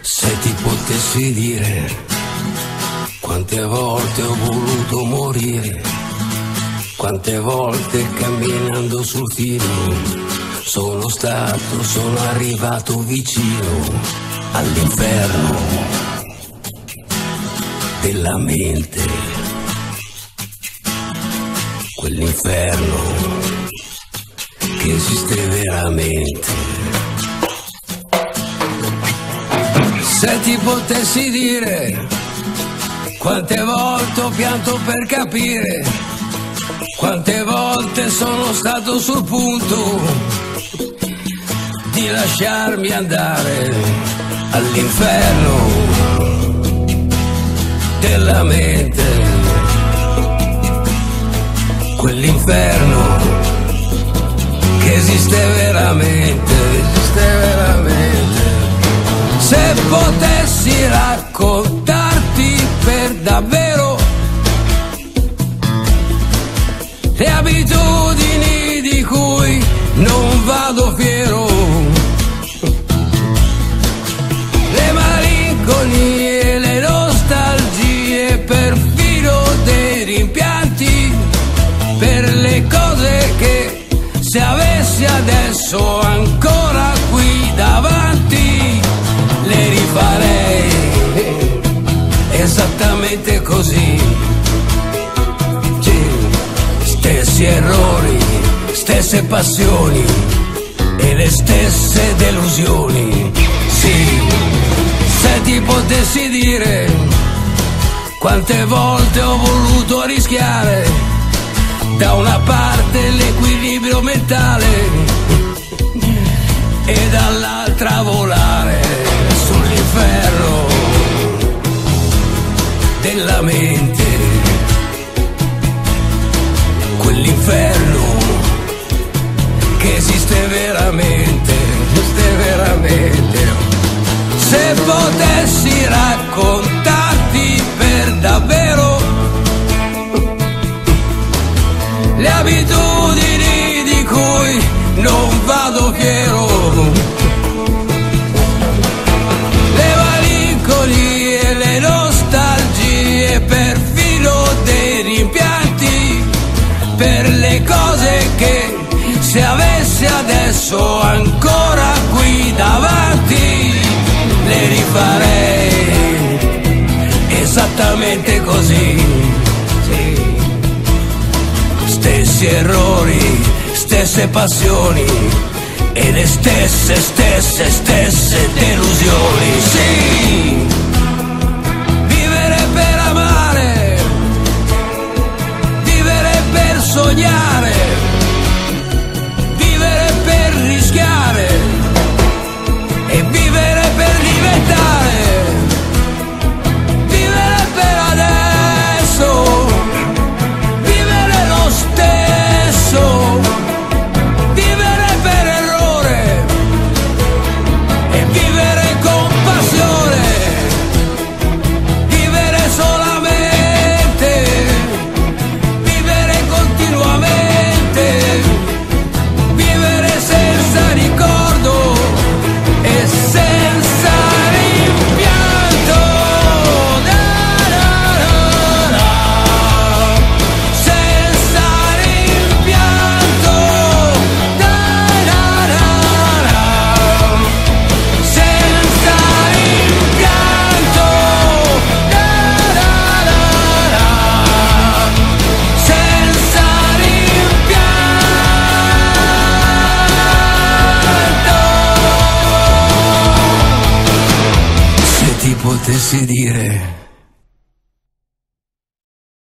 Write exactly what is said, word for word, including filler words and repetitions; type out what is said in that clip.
Se ti potessi dire quante volte ho voluto morire, quante volte camminando sul filo sono stato, sono arrivato vicino all'inferno della mente, quell'inferno che esiste veramente. Se ti potessi dire quante volte ho pianto per capire, quante volte sono stato sul punto di lasciarmi andare all'inferno della mente, quell'inferno che esiste veramente, esiste veramente. Se potessi raccontarti per davvero le abitudini di cui non vado fiero, le malinconie, le nostalgie, perfino dei rimpianti per le cose che se avessi adesso ancora qui davanti le rifarei esattamente così. Stessi errori, stesse passioni e le stesse delusioni. Sì, se ti potessi dire quante volte ho voluto rischiare da una parte l'equilibrio mentale e dall'altra volare sull'inferno della mente, quell'inferno che esiste veramente, esiste veramente. Se potessi raccontarti per davvero le abitudini di cui non vado fiero, le malinconie, le nostalgie, perfino dei rimpianti per le cose che se avessi adesso ancora qui davanti le rifarei esattamente così. Sì. Stessi errori, stesse passioni e le stesse, stesse, stesse delusioni. Sì, vivere per amare, vivere per sognare, vivere per rischiare e vivere per diventare, vivere per adesso, vivere lo stesso, vivere per errore e vivere con passione, vivere solamente, vivere continuamente, vivere senza ricordo e senza rimpianto. Da, da, da, da. Senza rimpianto. Da, da, da, da. Senza rimpianto. Da, da, da, da. Senza rimpianto. Se ti potessi dire